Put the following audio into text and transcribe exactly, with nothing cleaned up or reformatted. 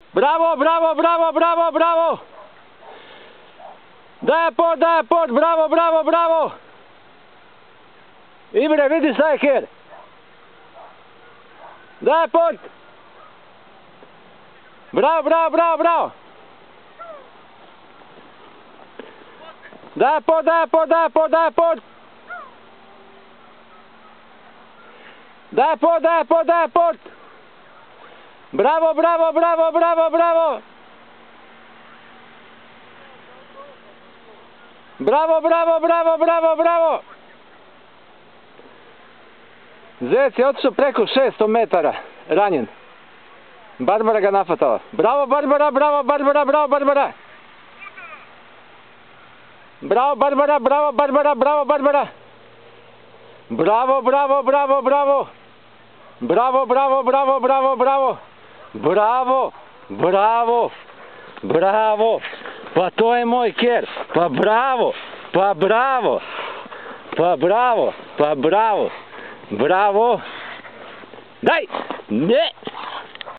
Bravo, bravo, bravo, bravo, bravo! Daj pot, daj pot, bravo, bravo, bravo! Imre, vidi šta je her! Daj pot! Bravo, bravo, bravo, bravo! Daj pot, daj pot, daj pot, daj pot! Daj pot, daj pot, daj pot! Bravo, bravo, bravo, bravo, bravo! Bravo, bravo, bravo, bravo, bravo! Zec je otišao preko šesto metara, ranjen. Barbara ga nafatala. Bravo, Barbara, bravo, Barbara, bravo, Barbara! Bravo, Barbara, bravo, Barbara, bravo, Barbara! Bravo, bravo, bravo, bravo! Bravo, bravo, bravo, bravo, bravo! Bravo, bravo, bravo! Pa to je moj ker! Pa bravo, pa bravo! Pa bravo, pa bravo! Bravo! Daj! Ne!